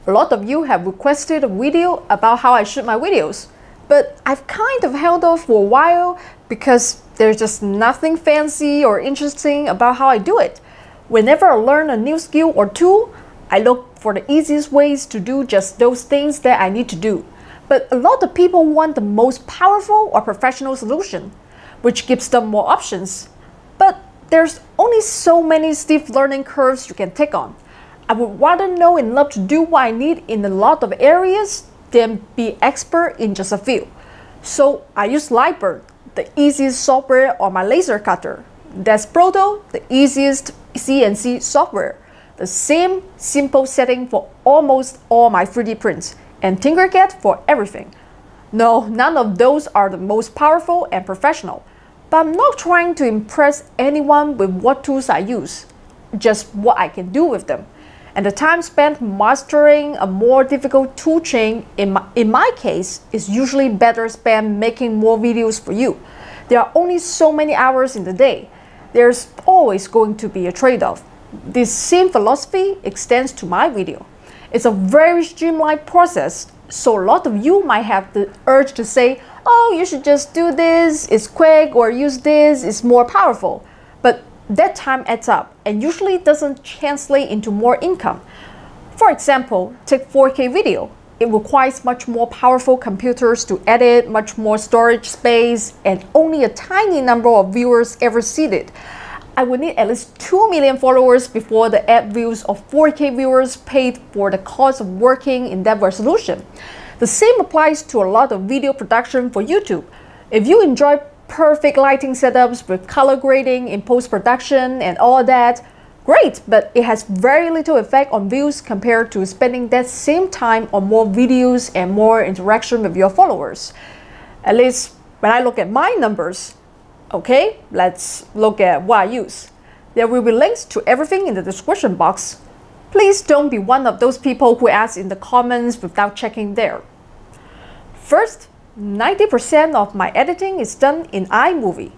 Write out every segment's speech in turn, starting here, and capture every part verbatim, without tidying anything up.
A lot of you have requested a video about how I shoot my videos, but I've kind of held off for a while because there's just nothing fancy or interesting about how I do it. Whenever I learn a new skill or tool, I look for the easiest ways to do just those things that I need to do. But a lot of people want the most powerful or professional solution, which gives them more options. But there's only so many steep learning curves you can take on. I would rather know enough to do what I need in a lot of areas than be expert in just a few. So I use Lightburn, the easiest software on my laser cutter. Desproto, the easiest C N C software. The same simple setting for almost all my three D prints, and Tinkercad for everything. No, none of those are the most powerful and professional, but I'm not trying to impress anyone with what tools I use, just what I can do with them. And the time spent mastering a more difficult tool chain, in my, in my case, is usually better spent making more videos for you. There are only so many hours in the day. There's always going to be a trade-off. This same philosophy extends to my video. It's a very streamlined process, so a lot of you might have the urge to say, oh, you should just do this, it's quick, or use this, it's more powerful. But that time adds up and usually doesn't translate into more income. For example, take four K video. It requires much more powerful computers to edit, much more storage space, and only a tiny number of viewers ever see it. I would need at least two million followers before the ad views of four K viewers paid for the cost of working in that resolution. The same applies to a lot of video production for YouTube. If you enjoy perfect lighting setups with color grading in post-production and all that, great, but it has very little effect on views compared to spending that same time on more videos and more interaction with your followers. At least when I look at my numbers. Okay, let's look at what I use. There will be links to everything in the description box. Please don't be one of those people who ask in the comments without checking there. First, ninety percent of my editing is done in iMovie.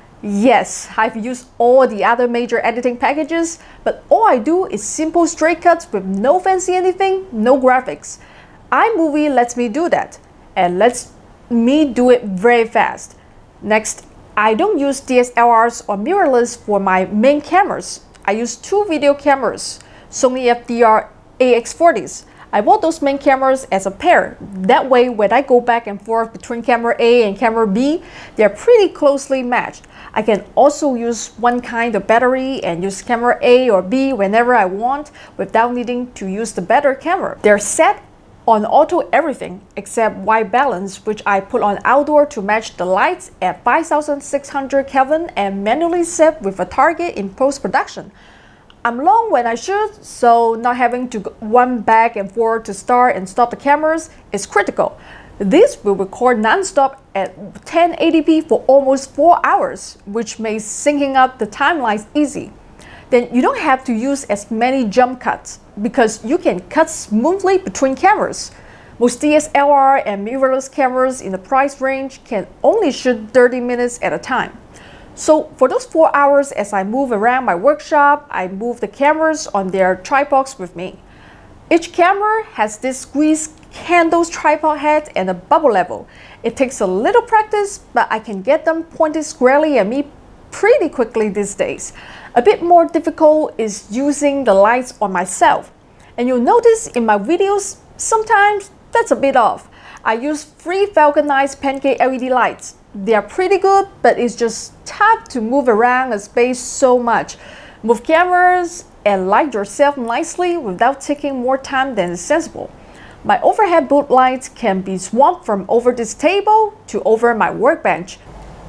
Yes, I've used all the other major editing packages, but all I do is simple straight cuts with no fancy anything, no graphics. iMovie lets me do that, and lets me do it very fast. Next, I don't use D S L Rs or mirrorless for my main cameras. I use two video cameras, Sony F D R A X forties. I bought those main cameras as a pair. That way, when I go back and forth between camera A and camera B, they're pretty closely matched. I can also use one kind of battery and use camera A or B whenever I want without needing to use the better camera. They're set on auto everything except white balance, which I put on outdoor to match the lights at five thousand six hundred Kelvin and manually set with a target in post-production. I'm long when I shoot, so not having to run back and forth to start and stop the cameras is critical. This will record non-stop at ten eighty p for almost four hours, which makes syncing up the timelines easy. Then you don't have to use as many jump cuts because you can cut smoothly between cameras. Most D S L R and mirrorless cameras in the price range can only shoot thirty minutes at a time. So for those four hours as I move around my workshop, I move the cameras on their tripods with me. Each camera has this squeeze handles tripod head and a bubble level. It takes a little practice, but I can get them pointed squarely at me pretty quickly these days. A bit more difficult is using the lights on myself. And you'll notice in my videos, sometimes that's a bit off. I use three vulcanized pancake L E D lights. They are pretty good, but it's just tough to move around a space so much. Move cameras and light yourself nicely without taking more time than is sensible. My overhead boot lights can be swapped from over this table to over my workbench.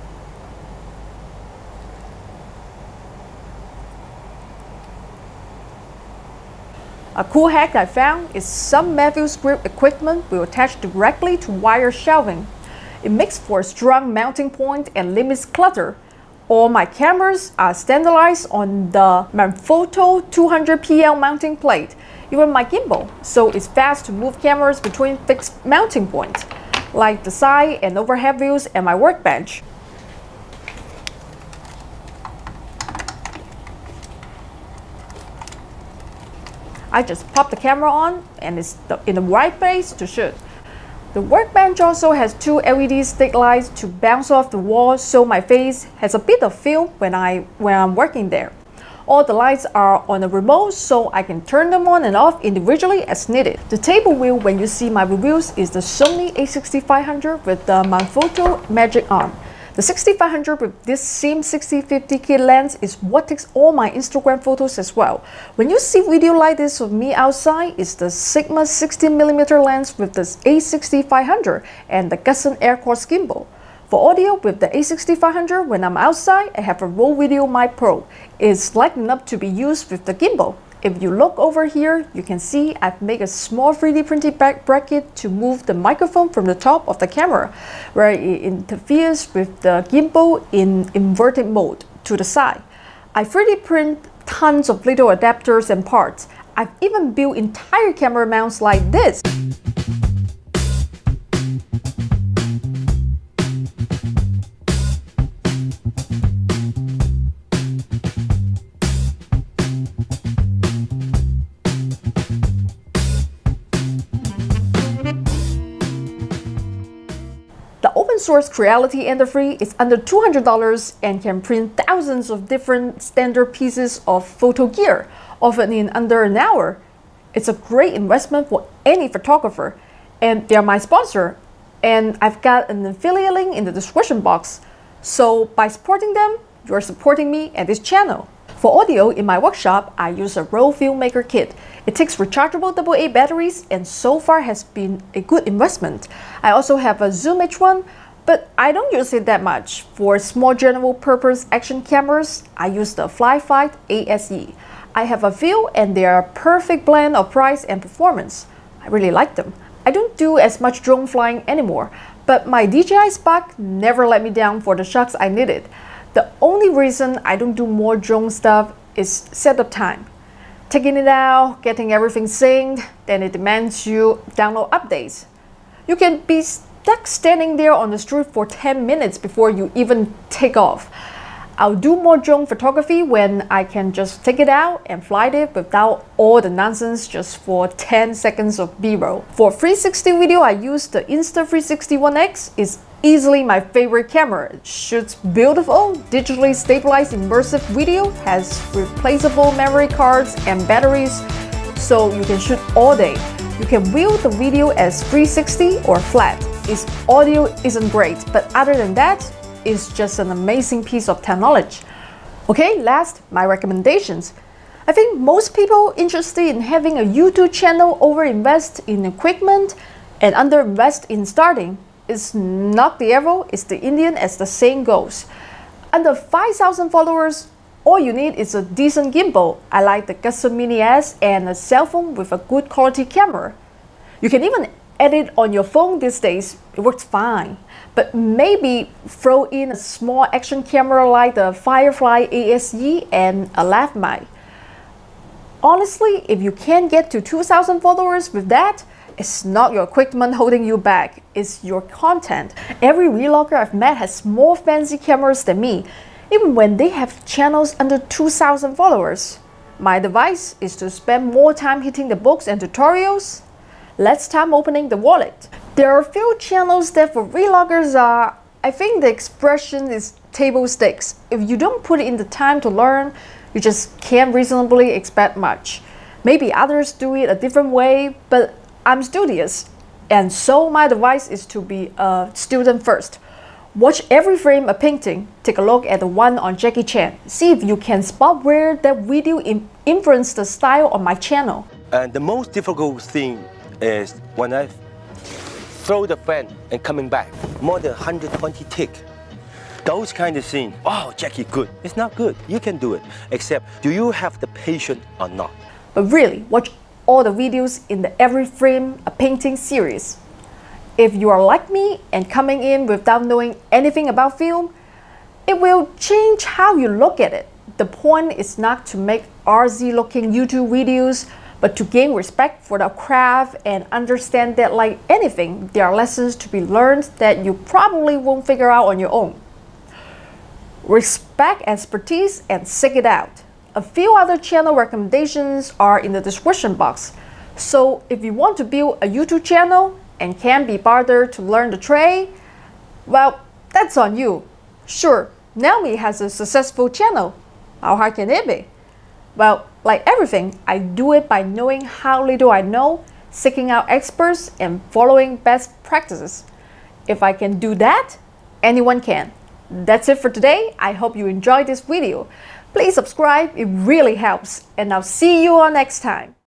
A cool hack I found is some Matthews grip equipment will attach directly to wire shelving. It makes for a strong mounting point and limits clutter. All my cameras are standardized on the Manfrotto two hundred P L mounting plate, even my gimbal, so it's fast to move cameras between fixed mounting points, like the side and overhead views and my workbench. I just pop the camera on and it's in the right place to shoot. The workbench also has two L E D stick lights to bounce off the wall, so my face has a bit of film when, I, when I'm working there. All the lights are on a remote, so I can turn them on and off individually as needed. The table wheel when you see my reviews is the Sony a sixty-five hundred with the Manfrotto Magic Arm. The sixty-five hundred with this same sixty fifty kit lens is what takes all my Instagram photos as well. When you see video like this of me outside, it's the Sigma sixteen millimeter lens with the a sixty-five hundred and the Gusson Airquartz gimbal. For audio with the a sixty-five hundred, when I'm outside, I have a Rode VideoMic Pro. It's light enough to be used with the gimbal. If you look over here, you can see I've made a small three D printed back bracket to move the microphone from the top of the camera, where it interferes with the gimbal in inverted mode to the side. I three D print tons of little adapters and parts. I've even built entire camera mounts like this. The open source Creality Ender three is under two hundred dollars and can print thousands of different standard pieces of photo gear, often in under an hour. It's a great investment for any photographer, and they're my sponsor, and I've got an affiliate link in the description box. So by supporting them, you're supporting me and this channel. For audio in my workshop, I use a Rode Filmmaker kit. It takes rechargeable double A batteries and so far has been a good investment. I also have a Zoom H one, but I don't use it that much. For small general purpose action cameras, I use the Flyfight A S E. I have a few and they are a perfect blend of price and performance. I really like them. I don't do as much drone flying anymore, but my D J I Spark never let me down for the shots I needed. The only reason I don't do more drone stuff is setup time. Taking it out, getting everything synced, then it demands you download updates. You can be stuck standing there on the street for ten minutes before you even take off. I'll do more drone photography when I can just take it out and fly it without all the nonsense just for ten seconds of B-roll. For three sixty video, I use the Insta three sixty One X. It's easily my favorite camera. It shoots beautiful, digitally stabilized immersive video, has replaceable memory cards and batteries, so you can shoot all day. You can view the video as three sixty or flat. Its audio isn't great, but other than that, it's just an amazing piece of technology. Okay, last, my recommendations. I think most people interested in having a YouTube channel overinvest in equipment and underinvest in starting. It's not the arrow, it's the Indian, as the saying goes. Under five thousand followers, all you need is a decent gimbal. I like the Gusson Mini S and a cell phone with a good quality camera. You can even edit on your phone these days, it works fine. But maybe throw in a small action camera like the Firefly A S E and a lav mic. Honestly, if you can't get to two thousand followers with that, it's not your equipment holding you back, it's your content. Every vlogger I've met has more fancy cameras than me, even when they have channels under two thousand followers. My advice is to spend more time hitting the books and tutorials, less time opening the wallet. There are a few channels that for vloggers are, I think the expression is table stakes. If you don't put in the time to learn, you just can't reasonably expect much. Maybe others do it a different way, but I'm studious, and so my advice is to be a student first. Watch every frame a painting. Take a look at the one on Jackie Chan. See if you can spot where that video influenced the style of my channel. And the most difficult thing is when I throw the fan and coming back, more than one hundred twenty tick. Those kind of things, oh, Jackie, good. It's not good. You can do it. Except, do you have the patience or not? But really, watch all the videos in the Every Frame a Painting series. If you are like me and coming in without knowing anything about film, it will change how you look at it. The point is not to make R Z looking YouTube videos, but to gain respect for the craft and understand that like anything, there are lessons to be learned that you probably won't figure out on your own. Respect expertise and seek it out. a few other channel recommendations are in the description box. So if you want to build a YouTube channel and can't be bothered to learn the trade, well, that's on you. Sure, Naomi has a successful channel. How hard can it be? Well, like everything, I do it by knowing how little I know, seeking out experts, and following best practices. If I can do that, anyone can. That's it for today. I hope you enjoyed this video. Please subscribe, it really helps, and I'll see you all next time.